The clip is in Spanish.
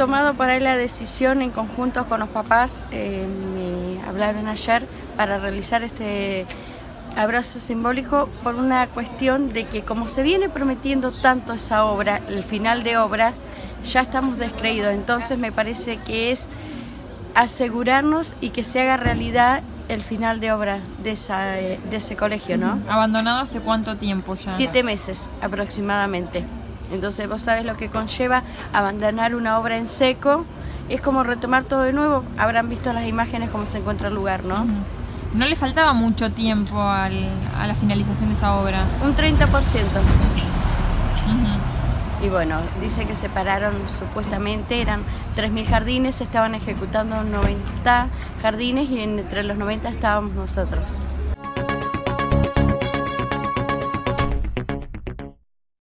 tomado por ahí la decisión en conjunto con los papás, me hablaron ayer para realizar este abrazo simbólico por una cuestión de que como se viene prometiendo tanto esa obra, el final de obras, ya estamos descreídos. Entonces me parece que es asegurarnos y que se haga realidad el final de obra de ese colegio, ¿no? ¿Abandonado hace cuánto tiempo ya? 7 meses aproximadamente. Entonces vos sabés lo que conlleva abandonar una obra en seco, es como retomar todo de nuevo. Habrán visto las imágenes cómo se encuentra el lugar, ¿no? ¿No le faltaba mucho tiempo a la finalización de esa obra? Un 30%. Y bueno, dice que se pararon supuestamente, eran 3.000 jardines, se estaban ejecutando 90 jardines y entre los 90 estábamos nosotros.